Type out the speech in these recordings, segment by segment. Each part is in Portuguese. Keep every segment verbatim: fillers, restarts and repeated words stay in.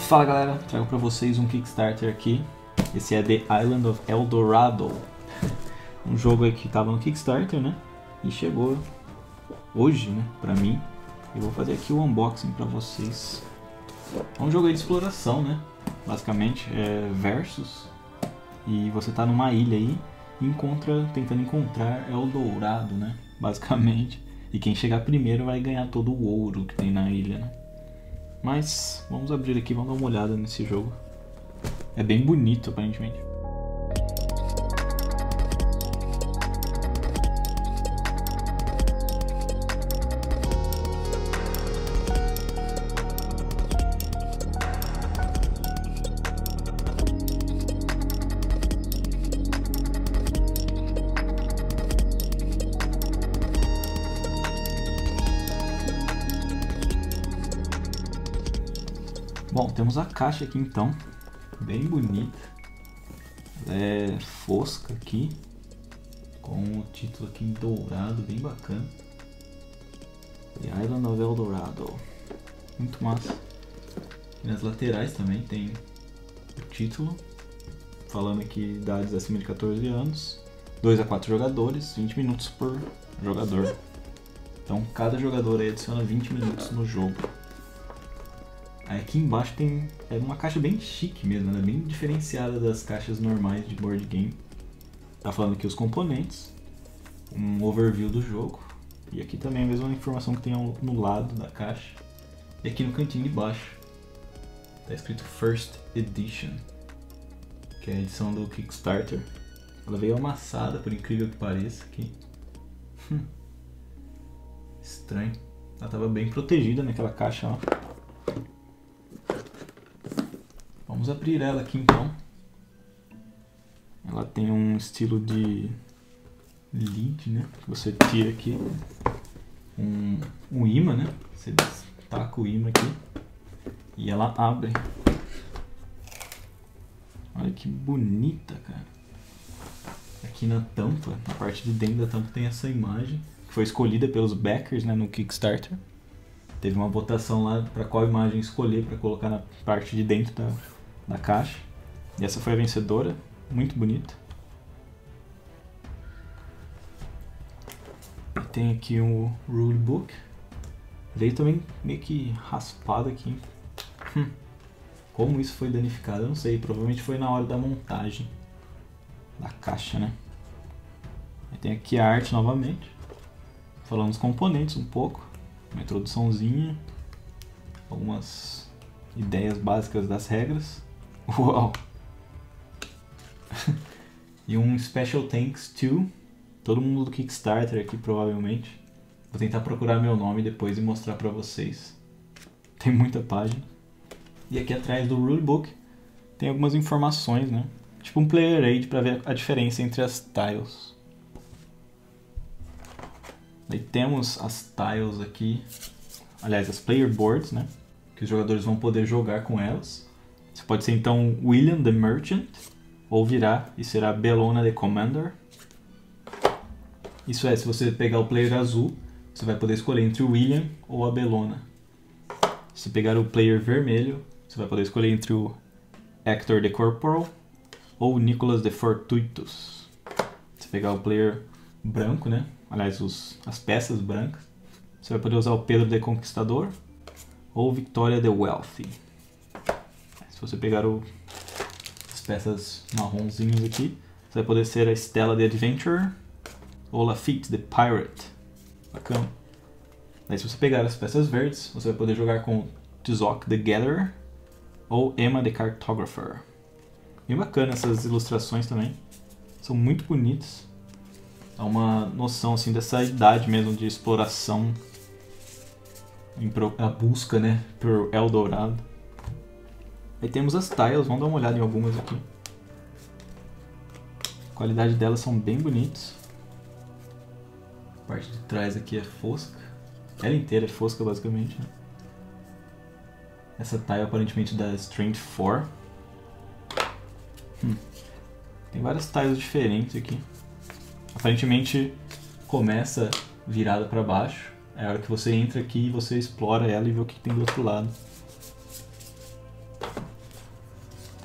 Fala galera, trago pra vocês um Kickstarter aqui. Esse é The Island of Eldorado. Um jogo aí que tava no Kickstarter, né? E chegou hoje, né, pra mim. Eu vou fazer aqui o unboxing pra vocês. É um jogo aí de exploração, né? Basicamente, é versus. E você tá numa ilha aí e encontra, tentando encontrar Eldorado, né? Basicamente. E quem chegar primeiro vai ganhar todo o ouro que tem na ilha, né? Mas vamos abrir aqui, vamos dar uma olhada nesse jogo. É bem bonito, aparentemente. Bom, temos a caixa aqui então, bem bonita. Ela é fosca aqui, com o título aqui em dourado, bem bacana. The Island of Eldorado, muito massa. E nas laterais também tem o título, falando que idades acima de quatorze anos, dois a quatro jogadores, vinte minutos por jogador. Então cada jogador aí adiciona vinte minutos no jogo. Aqui embaixo tem é uma caixa bem chique mesmo, né? Bem diferenciada das caixas normais de board game. Tá falando aqui os componentes, um overview do jogo, e aqui também a mesma informação que tem no lado da caixa. E aqui no cantinho de baixo tá escrito First Edition, que é a edição do Kickstarter. Ela veio amassada, por incrível que pareça aqui. Hum. Estranho. Ela tava bem protegida naquela caixa, ó. Vamos abrir ela aqui então. Ela tem um estilo de lid, né? Que você tira aqui um, um imã, né? Você destaca o imã aqui e ela abre. Olha que bonita, cara. Aqui na tampa, na parte de dentro da tampa tem essa imagem que foi escolhida pelos backers, né, no Kickstarter. Teve uma votação lá para qual imagem escolher para colocar na parte de dentro da da caixa, e essa foi a vencedora, muito bonita. E tem aqui um rulebook, veio também meio que raspado aqui. Hum. Como isso foi danificado eu não sei, provavelmente foi na hora da montagem da caixa, né? E tem aqui a arte novamente, falando dos componentes um pouco, uma introduçãozinha, algumas ideias básicas das regras. Uau! E um special thanks to todo mundo do Kickstarter aqui, provavelmente. Vou tentar procurar meu nome depois e mostrar pra vocês. Tem muita página. E aqui atrás do rulebook tem algumas informações, né? Tipo um player aid pra ver a diferença entre as tiles. Daí temos as tiles aqui, aliás, as player boards, né? Que os jogadores vão poder jogar com elas. Você pode ser então William the Merchant, ou virar e será Bellona the Commander. Isso é, se você pegar o player azul, você vai poder escolher entre o William ou a Bellona. Se pegar o player vermelho, você vai poder escolher entre o Hector the Corporal ou o Nicholas the Fortuitous. Se pegar o player branco, né? Aliás, os, as peças brancas, você vai poder usar o Pedro the Conquistador ou Victoria the Wealthy. Se você pegar o, as peças marronzinhas aqui, você vai poder ser a Stella the Adventurer ou Lafitte the Pirate. Bacana. Daí se você pegar as peças verdes, você vai poder jogar com Tzok the Gatherer ou Emma the Cartographer. Bem bacana essas ilustrações também. São muito bonitas. Dá uma noção assim dessa idade mesmo de exploração, a busca, né, por Eldorado. Aí temos as tiles, vamos dar uma olhada em algumas aqui. A qualidade delas são bem bonitas. A parte de trás aqui é fosca. Ela inteira é fosca basicamente, né? Essa tile aparentemente da Strength quatro. Hum. Tem várias tiles diferentes aqui. Aparentemente começa virada para baixo. É a hora que você entra aqui e você explora ela e vê o que tem do outro lado.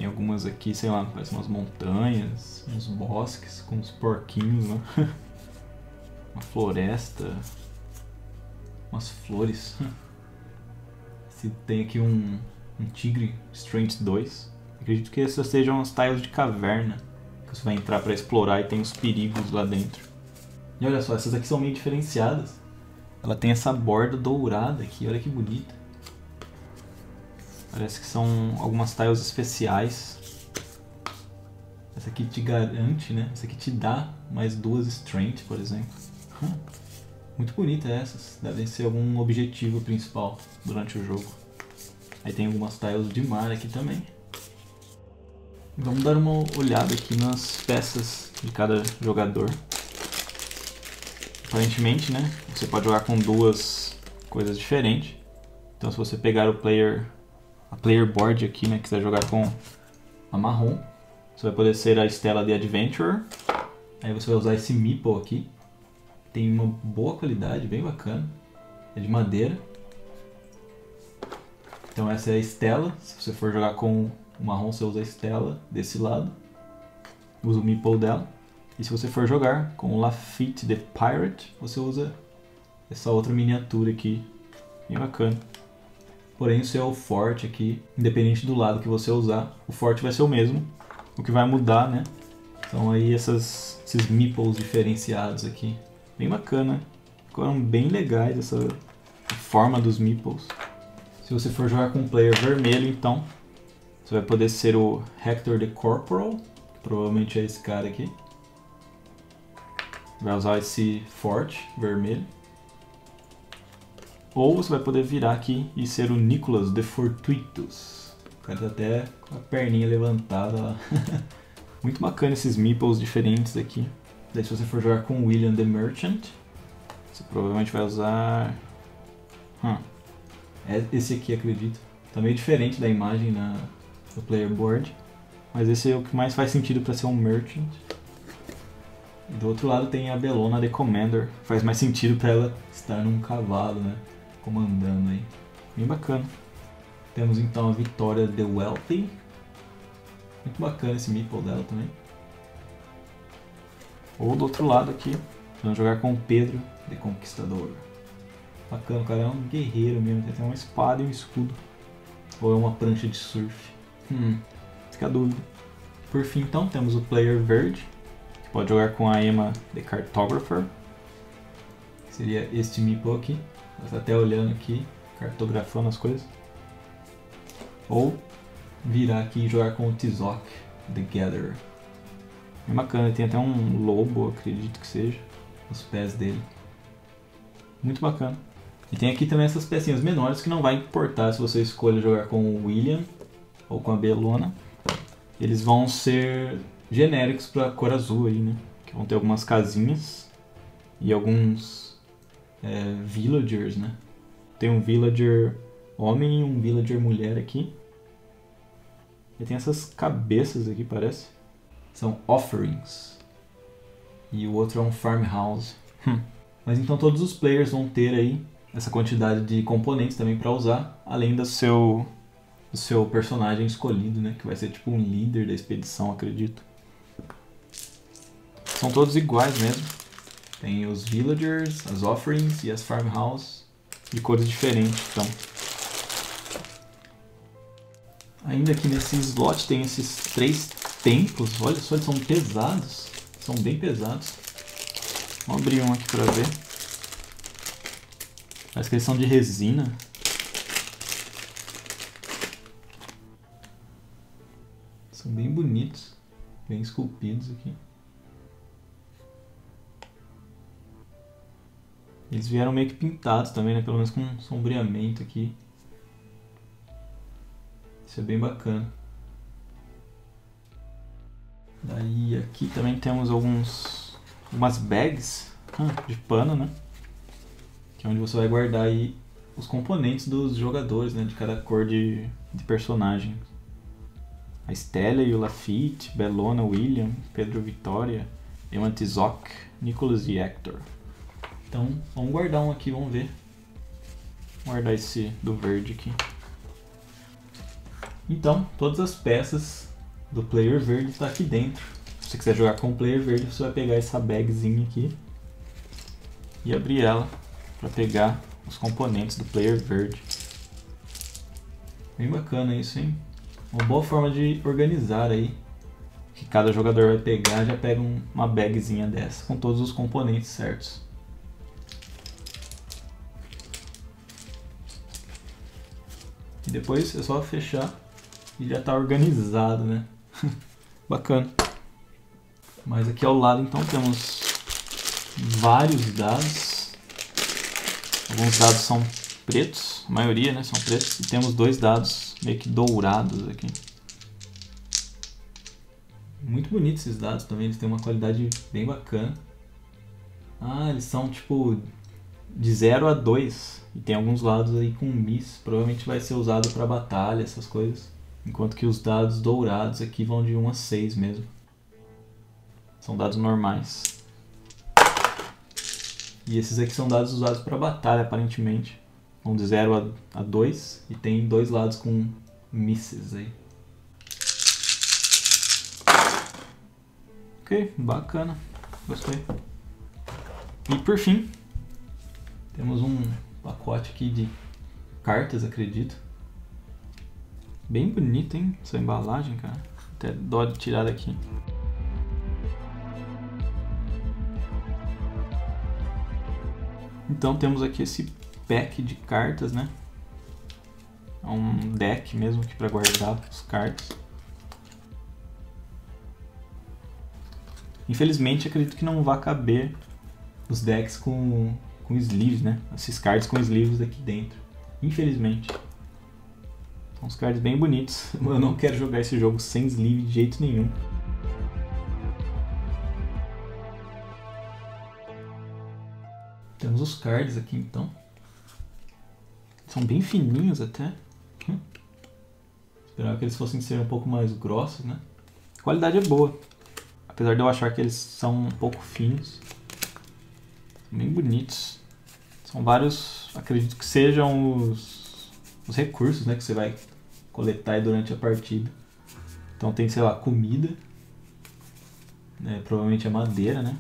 Tem algumas aqui, sei lá, parecem umas montanhas, uns bosques com uns porquinhos, né? Uma floresta, umas flores. Se tem aqui um, um tigre Strange dois. Acredito que essas sejam as tiles de caverna que você vai entrar para explorar e tem os perigos lá dentro. E olha só, essas aqui são meio diferenciadas. Ela tem essa borda dourada aqui, olha que bonita. Parece que são algumas tiles especiais. Essa aqui te garante, né? Essa aqui te dá mais duas strength, por exemplo. Hum, muito bonita essas. Devem ser algum objetivo principal durante o jogo. Aí tem algumas tiles de mar aqui também. Vamos dar uma olhada aqui nas peças de cada jogador. Aparentemente, né? Você pode jogar com duas coisas diferentes. Então, se você pegar o player, a player board aqui, né? Quiser jogar com a marrom, você vai poder ser a Stella The Adventurer. Aí você vai usar esse meeple aqui. Tem uma boa qualidade, bem bacana. É de madeira. Então essa é a Stella. Se você for jogar com o marrom, você usa a Stella desse lado. Usa o meeple dela. E se você for jogar com o Lafitte The Pirate, você usa essa outra miniatura aqui. Bem bacana. Porém o seu forte aqui, independente do lado que você usar, o forte vai ser o mesmo. O que vai mudar, né? Então aí essas, esses meeples diferenciados aqui. Bem bacana. Ficaram bem legais essa forma dos meeples. Se você for jogar com um player vermelho, então você vai poder ser o Hector the Corporal, que provavelmente é esse cara aqui. Vai usar esse forte vermelho. Ou você vai poder virar aqui e ser o Nicholas the Fortuitous. O cara tá até com a perninha levantada lá. Muito bacana esses meeples diferentes aqui. Daí se você for jogar com William the Merchant, você provavelmente vai usar... Hum. É esse aqui, acredito. Tá meio diferente da imagem na, no player board. Mas esse é o que mais faz sentido para ser um Merchant. E do outro lado tem a Bellona the Commander. Faz mais sentido para ela estar num cavalo, né? Comandando aí. Bem bacana. Temos então a Vitória the Wealthy. Muito bacana esse meeple dela também. Ou do outro lado aqui, vamos jogar com o Pedro the Conquistador. Bacana, o cara é um guerreiro mesmo, tem uma espada e um escudo. Ou é uma prancha de surf. Hum, fica a dúvida. Por fim então, temos o player verde, que pode jogar com a Emma the Cartographer. Que seria este meeple aqui. Ela está até olhando aqui, cartografando as coisas. Ou virar aqui e jogar com o Tizoc the Gatherer. É bacana, tem até um lobo, acredito que seja, nos pés dele. Muito bacana. E tem aqui também essas pecinhas menores que não vai importar se você escolhe jogar com o William ou com a Bellona. Eles vão ser genéricos para cor azul aí, né? Que vão ter algumas casinhas e alguns é, villagers, né? Tem um villager homem e um villager mulher aqui. E tem essas cabeças aqui, parece. São offerings. E o outro é um farmhouse. Hum. Mas então todos os players vão ter aí essa quantidade de componentes também para usar, além do seu, do seu personagem escolhido, né? Que vai ser tipo um líder da expedição, acredito. São todos iguais mesmo. Tem os villagers, as offerings e as farmhouse de cores diferentes, então. Ainda aqui nesse slot tem esses três templos, olha só, eles são pesados, são bem pesados. Vamos abrir um aqui para ver. Parece que eles são de resina. São bem bonitos, bem esculpidos aqui. Eles vieram meio que pintados também, né? Pelo menos com um sombreamento aqui. Isso é bem bacana. Daí aqui também temos alguns, algumas bags de pano, né? Que é onde você vai guardar aí os componentes dos jogadores, né? De cada cor de, de personagem. A Stella e o Lafitte, Bellona, William, Pedro Vitória, Emma Tizoc, Nicholas e Hector. Então vamos guardar um aqui, vamos ver. Vou guardar esse do verde aqui. Então, todas as peças do player verde está aqui dentro. Se você quiser jogar com o player verde, você vai pegar essa bagzinha aqui e abrir ela para pegar os componentes do player verde. Bem bacana isso, hein? Uma boa forma de organizar aí. Que cada jogador vai pegar, já pega um, uma bagzinha dessa com todos os componentes certos. E depois é só fechar e já está organizado, né? Bacana. Mas aqui ao lado então temos vários dados. Alguns dados são pretos, a maioria, né, são pretos. E temos dois dados meio que dourados aqui. Muito bonitos esses dados também, eles têm uma qualidade bem bacana. Ah, eles são tipo de zero a dois. E tem alguns lados aí com miss, provavelmente vai ser usado para batalha, essas coisas. Enquanto que os dados dourados aqui vão de um a seis mesmo. São dados normais. E esses aqui são dados usados para batalha, aparentemente. Vão de zero a dois e tem dois lados com misses aí. Ok, bacana. Gostei. E por fim, temos um pacote aqui de cartas, acredito. Bem bonito, hein? Essa embalagem, cara. Até dó de tirar daqui. Então temos aqui esse pack de cartas, né? É um deck mesmo aqui para guardar as cartas. Infelizmente acredito que não vai caber os decks com, com sleeves, né? Esses cards com sleeves aqui dentro. Infelizmente. São uns cards bem bonitos. Eu não quero jogar esse jogo sem sleeve de jeito nenhum. Temos os cards aqui então. São bem fininhos até. Hum. Esperava que eles fossem ser um pouco mais grossos, né? A qualidade é boa. Apesar de eu achar que eles são um pouco finos. São bem bonitos. São vários, acredito que sejam os, os recursos, né, que você vai coletar aí durante a partida. Então tem, sei lá, comida. Né, provavelmente é madeira, né?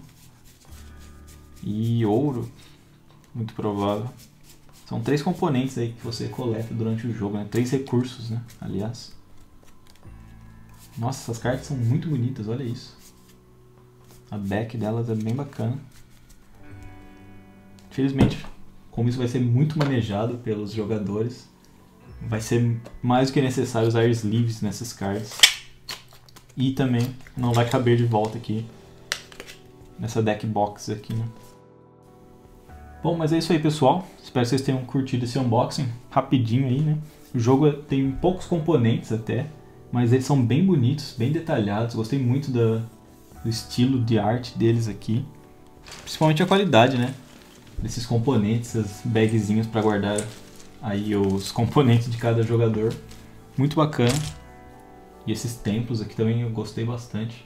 E ouro. Muito provável. São três componentes aí que você coleta durante o jogo, né? Três recursos, né? Aliás. Nossa, essas cartas são muito bonitas, olha isso. A back delas é bem bacana. Infelizmente, como isso vai ser muito manejado pelos jogadores, vai ser mais do que necessário usar sleeves nessas cartas. E também não vai caber de volta aqui nessa deck box aqui, né? Bom, mas é isso aí, pessoal. Espero que vocês tenham curtido esse unboxing rapidinho aí, né? O jogo tem poucos componentes até, mas eles são bem bonitos, bem detalhados. Gostei muito da, do estilo de arte deles aqui. Principalmente a qualidade, né? Desses componentes, essas bagzinhas para guardar aí os componentes de cada jogador. Muito bacana. E esses templos aqui também eu gostei bastante.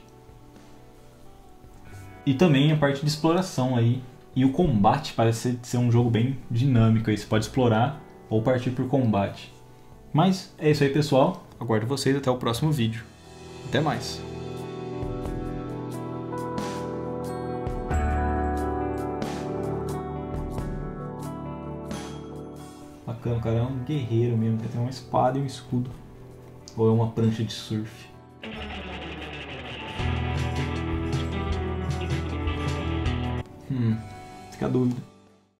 E também a parte de exploração aí. E o combate parece ser um jogo bem dinâmico aí. Você pode explorar ou partir por combate. Mas é isso aí, pessoal. Aguardo vocês até o próximo vídeo. Até mais. Bacana, o cara é um guerreiro mesmo. Tem uma espada e um escudo. Ou é uma prancha de surf. Hum, fica a dúvida.